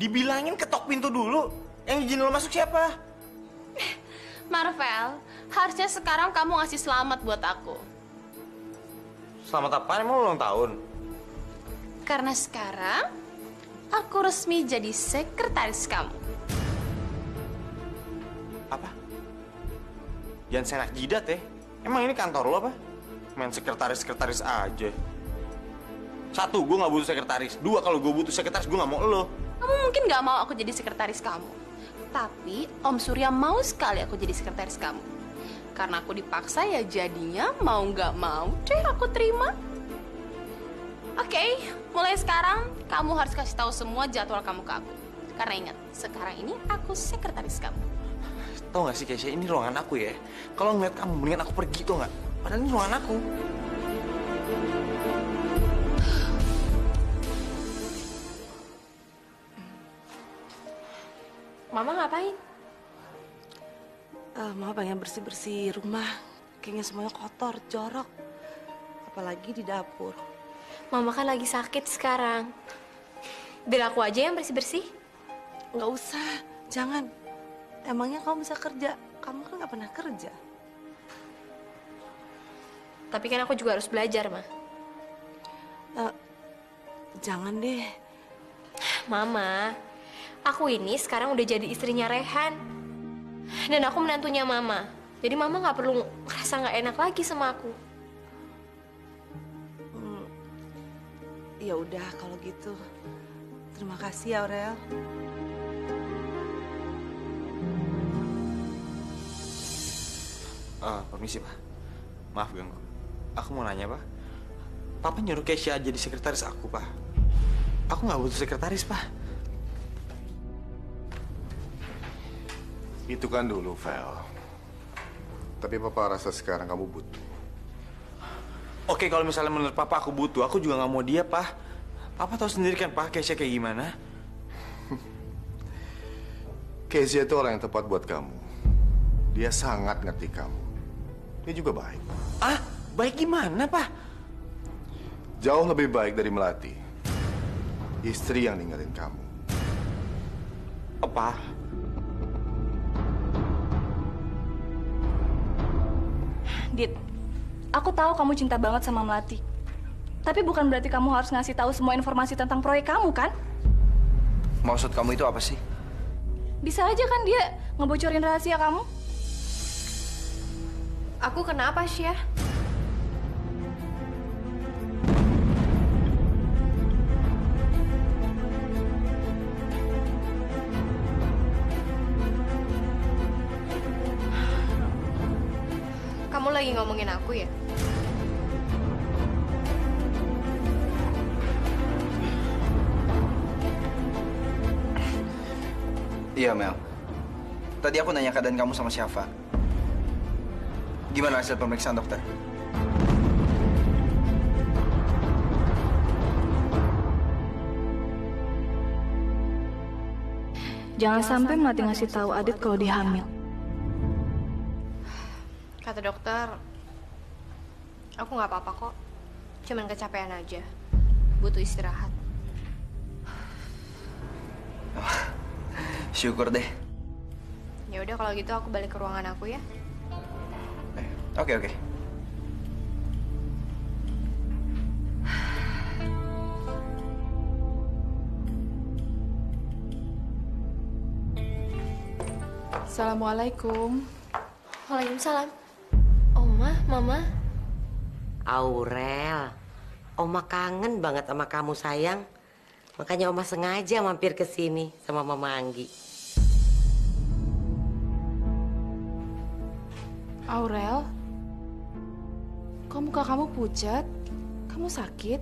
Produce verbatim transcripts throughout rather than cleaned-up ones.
Dibilangin ketok pintu dulu. Yang izin lo masuk siapa? Marvel, harusnya sekarang kamu ngasih selamat buat aku. Selamat apa? Emang ulang tahun? Karena sekarang aku resmi jadi sekretaris kamu. Apa? Jangan senak jidat ya. Emang ini kantor lo apa? Main sekretaris-sekretaris aja. Satu, gue gak butuh sekretaris. Dua, kalau gue butuh sekretaris, gue gak mau lo. Kamu mungkin gak mau aku jadi sekretaris kamu. Tapi Om Surya mau sekali aku jadi sekretaris kamu. Karena aku dipaksa ya jadinya mau gak mau deh aku terima. Oke, okay, mulai sekarang kamu harus kasih tahu semua jadwal kamu ke aku. Karena ingat, sekarang ini aku sekretaris kamu. Tau gak sih Keisha, ini ruangan aku ya. Kalau ngeliat kamu, mendingan aku pergi tuh gak? Padahal ini ruangan aku. Mama ngapain? Uh, Mama pengen bersih-bersih rumah. Kayaknya semuanya kotor, jorok. Apalagi di dapur. Mama kan lagi sakit sekarang. Biar aku aja yang bersih-bersih. Nggak usah, jangan. Emangnya kamu bisa kerja? Kamu kan nggak pernah kerja. Tapi kan aku juga harus belajar, Ma. Uh, jangan deh. Mama, aku ini sekarang udah jadi istrinya Rehan. Dan aku menantunya Mama. Jadi Mama nggak perlu ngerasa nggak enak lagi sama aku. Hmm, ya udah kalau gitu. Terima kasih ya, Aurel. Uh, permisi, Pak. Maaf ganggu. Aku mau nanya, Pak. Papa nyuruh Keisha jadi sekretaris aku, Pak. Aku nggak butuh sekretaris, Pak. Itu kan dulu, Vel. Tapi Papa rasa sekarang kamu butuh. Oke, kalau misalnya menurut Papa aku butuh, aku juga nggak mau dia, Pak. Papa tahu sendiri kan, Pak, Keisha kayak gimana? Keisha itu orang yang tepat buat kamu. Dia sangat ngerti kamu. Dia juga baik. Ah, baik gimana, Pak? Jauh lebih baik dari Melati. Istri yang ninggalin kamu. Apa? Dit, aku tahu kamu cinta banget sama Melati. Tapi bukan berarti kamu harus ngasih tahu semua informasi tentang proyek kamu, kan? Maksud kamu itu apa sih? Bisa aja kan dia ngebocorin rahasia kamu? Aku kenapa, Syah? Kamu lagi ngomongin aku ya? Iya, Mel. Tadi aku nanya keadaan kamu sama Syafa. Gimana hasil pemeriksaan dokter? Jangan sampai Melati ngasih tahu Adit kalau dia hamil. Kata dokter, aku nggak apa-apa kok. Cuman kecapean aja. Butuh istirahat. Oh, syukur deh. Ya udah kalau gitu aku balik ke ruangan aku ya. Oke, oke. Assalamualaikum. Waalaikumsalam. Oma, Mama. Aurel, Oma kangen banget sama kamu sayang. Makanya Oma sengaja mampir ke sini sama Mama Anggi. Aurel, kok muka kamu pucat? Kamu sakit?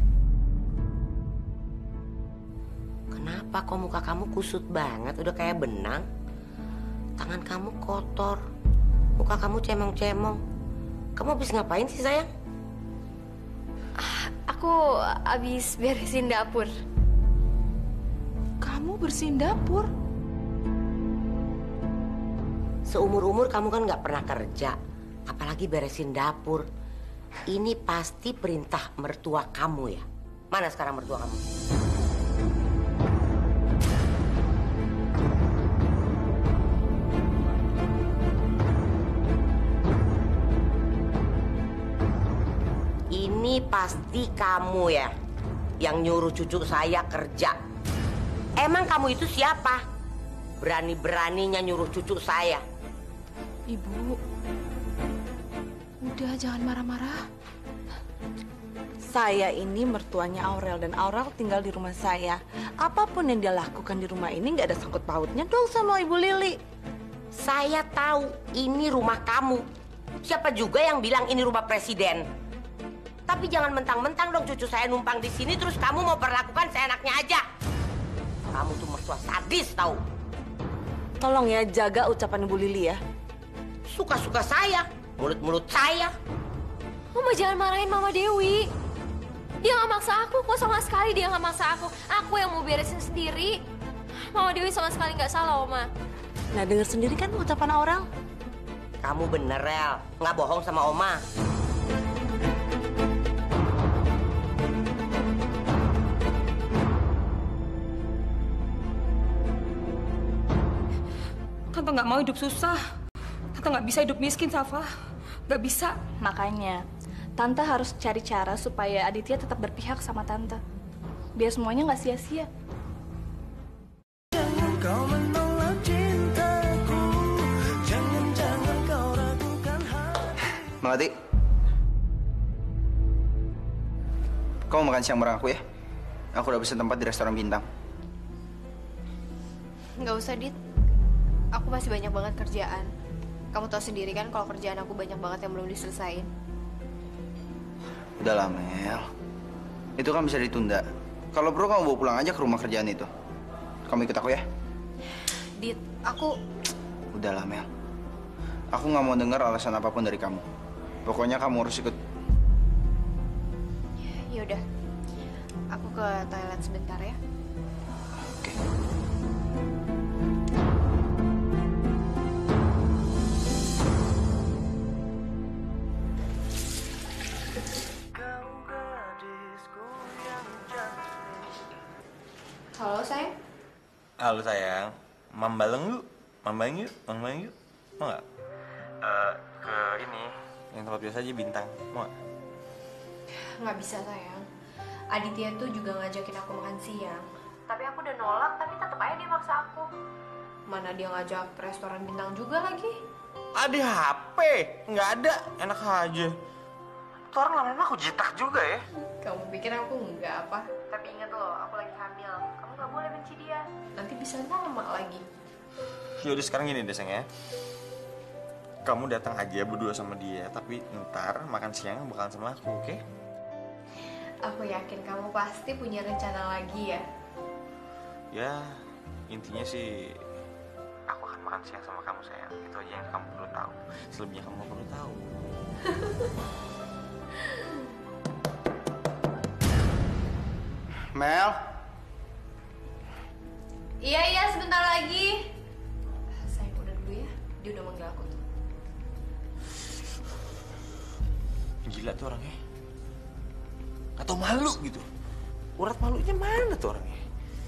Kenapa kok muka kamu kusut banget, udah kayak benang? Tangan kamu kotor, muka kamu cemong-cemong. Kamu habis ngapain sih sayang? Aku habis beresin dapur. Kamu bersihin dapur? Seumur-umur kamu kan nggak pernah kerja, apalagi beresin dapur. Ini pasti perintah mertua kamu ya? Mana sekarang mertua kamu? ini pasti kamu ya yang nyuruh cucu saya kerja. Emang kamu itu siapa? Berani-beraninya nyuruh cucu saya. Ibu, udah jangan marah-marah. Saya ini mertuanya Aurel dan Aurel tinggal di rumah saya. Apapun yang dia lakukan di rumah ini nggak ada sangkut pautnya dong sama Ibu Lili. Saya tahu ini rumah kamu. Siapa juga yang bilang ini rumah presiden? Tapi jangan mentang-mentang dong cucu saya numpang di sini terus kamu mau perlakukan seenaknya aja. Kamu tuh mertua sadis tahu. Tolong ya jaga ucapan Ibu Lili ya. Suka-suka saya, mulut-mulut saya. Mama jangan marahin Mama Dewi. Dia nggak maksa aku, kok sama sekali dia nggak maksa aku. Aku yang mau beresin sendiri. Mama Dewi sama sekali nggak salah, Oma. Nah dengar sendiri kan ucapan Aurel. Kamu bener, Rel. Nggak bohong sama Oma. Tante nggak mau hidup susah. Tante nggak bisa hidup miskin, Safa. Nggak bisa. Makanya, Tante harus cari cara supaya Aditya tetap berpihak sama Tante. Biar semuanya nggak sia-sia. Melati, kamu makan siang bareng aku ya? Aku udah pesen tempat di restoran bintang. Nggak usah, Dit. Aku masih banyak banget kerjaan. Kamu tahu sendiri kan kalau kerjaan aku banyak banget yang belum diselesain. Udah lah, Mel. Itu kan bisa ditunda. Kalau perlu kamu bawa pulang aja ke rumah kerjaan itu. Kamu ikut aku ya? Dit, aku... Udah lah, Mel. Aku nggak mau dengar alasan apapun dari kamu. Pokoknya kamu harus ikut. Yaudah, aku ke toilet sebentar ya. Oke. Halo, sayang. Halo sayang, mambaleng yuk, mambaleng yuk, mambaleng yuk, mau nggak? Eh, ke ini, yang tempat biasa aja bintang, mau nggak? Nggak bisa, sayang. Aditya tuh juga ngajakin aku makan siang. Tapi aku udah nolak, tapi tetap aja dia maksa aku. Mana dia ngajak ke restoran bintang juga lagi. Ada H P, nggak ada, enak aja. Tuh orang lama-lama aku jitak juga ya. Kamu pikir aku nggak apa? Tapi ingat loh, aku lagi hamil. Kamu nggak boleh benci dia. Nanti bisa lama lagi. Yaudah sekarang gini deh sayang ya. Kamu datang aja berdua sama dia, tapi ntar makan siang bakalan sama aku, oke? Okay? Aku yakin kamu pasti punya rencana lagi ya. Ya, intinya sih aku akan makan siang sama kamu sayang. Itu aja yang kamu perlu tahu. Selebihnya kamu nggak perlu tahu. Mel. Iya, iya, sebentar lagi. Sayang, udah dulu ya. Dia udah manggil aku tuh. Gila tuh orangnya. Atau malu gitu. Urat malunya mana tuh orangnya?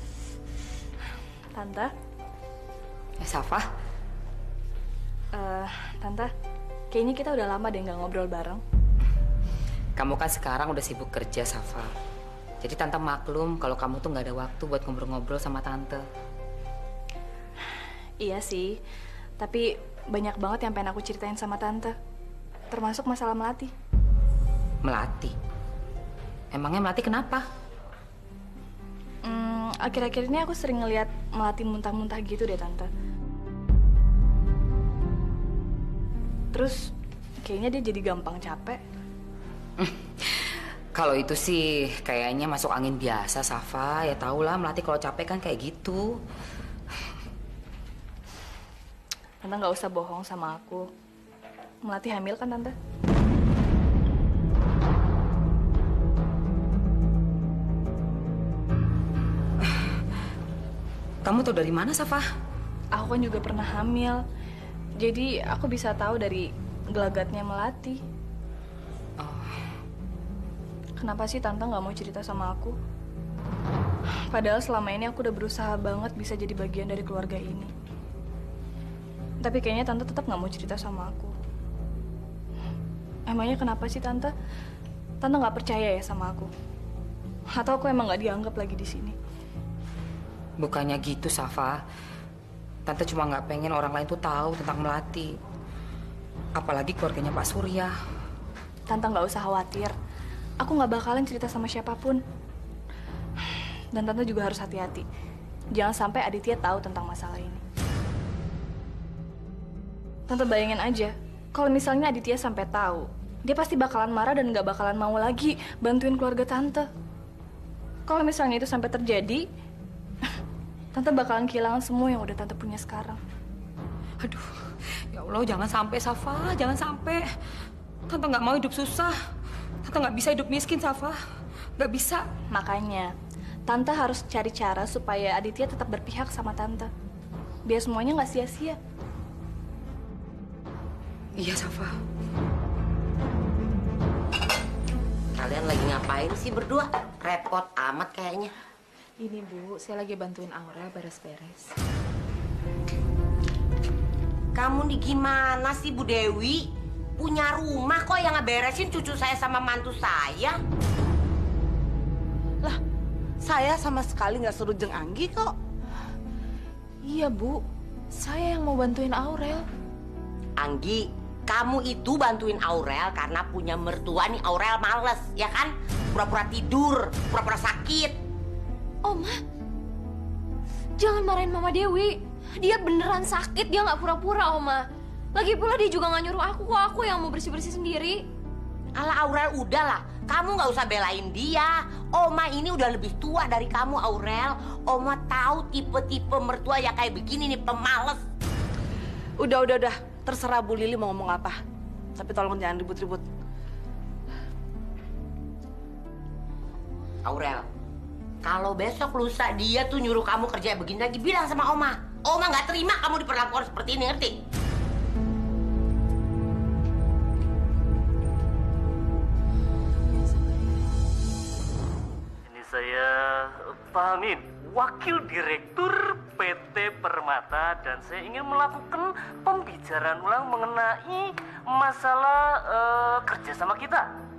Tante, Eh, Safa. eh, Tante, kayaknya kita udah lama deh nggak ngobrol bareng. Kamu kan sekarang udah sibuk kerja, Safa. Jadi Tante maklum kalau kamu tuh nggak ada waktu buat ngobrol-ngobrol sama Tante. Iya sih, tapi banyak banget yang pengen aku ceritain sama Tante. Termasuk masalah Melati. Melati? Emangnya Melati kenapa? Hmm, akhir-akhir ini aku sering ngeliat Melati muntah-muntah gitu deh, Tante. Terus kayaknya dia jadi gampang capek. Kalau itu sih kayaknya masuk angin biasa, Safa. Ya tau lah, Melati kalau capek kan kayak gitu. Tante nggak usah bohong sama aku. Melati hamil kan, Tante? Kamu tahu dari mana, Safa? Aku kan juga pernah hamil. Jadi aku bisa tahu dari gelagatnya Melati. Kenapa sih Tante nggak mau cerita sama aku? Padahal selama ini aku udah berusaha banget bisa jadi bagian dari keluarga ini. Tapi kayaknya Tante tetap nggak mau cerita sama aku. Emangnya kenapa sih Tante? Tante nggak percaya ya sama aku? Atau aku emang nggak dianggap lagi di sini? Bukannya gitu, Safa. Tante cuma nggak pengen orang lain tuh tahu tentang Melati. Apalagi keluarganya Pak Surya. Tante nggak usah khawatir. Aku nggak bakalan cerita sama siapapun. Dan Tante juga harus hati-hati. Jangan sampai Aditya tahu tentang masalah ini. Tante bayangin aja, kalau misalnya Aditya sampai tahu, dia pasti bakalan marah dan nggak bakalan mau lagi bantuin keluarga Tante. Kalau misalnya itu sampai terjadi, Tante bakalan kehilangan semua yang udah Tante punya sekarang. Aduh, ya Allah, jangan sampai, Safa, jangan sampai. Tante nggak mau hidup susah. Tante nggak bisa hidup miskin, Safa. Nggak bisa. Makanya, Tante harus cari cara supaya Aditya tetap berpihak sama Tante. Biar semuanya nggak sia-sia. Iya, Safa. Kalian lagi ngapain sih berdua? Repot amat kayaknya. Ini Bu, saya lagi bantuin Aurel beres-beres. Kamu nih gimana sih Bu Dewi? Punya rumah kok yang ngeberesin cucu saya sama mantu saya? Lah, saya sama sekali nggak suruh Jeng Anggi kok. Iya Bu, saya yang mau bantuin Aurel. Anggi, kamu itu bantuin Aurel karena punya mertua nih Aurel males, ya kan? Pura-pura tidur, pura-pura sakit. Oma, jangan marahin Mama Dewi. Dia beneran sakit, dia nggak pura-pura, Oma. Lagi pula dia juga nggak nyuruh aku, kok aku yang mau bersih-bersih sendiri. Alah Aurel, udahlah. Kamu nggak usah belain dia. Oma ini udah lebih tua dari kamu, Aurel. Oma tahu tipe-tipe mertua yang kayak begini nih, pemalas. Udah, udah, udah. Terserah Bu Lili mau ngomong apa. Tapi tolong jangan ribut-ribut. Aurel, kalau besok lusa dia tuh nyuruh kamu kerja begini lagi, bilang sama Oma. Oma nggak terima kamu diperlakukan seperti ini, ngerti? Ini saya Pak Amin, Wakil Direktur P T Permata, dan saya ingin melakukan pembicaraan ulang mengenai masalah uh, kerjasama kita.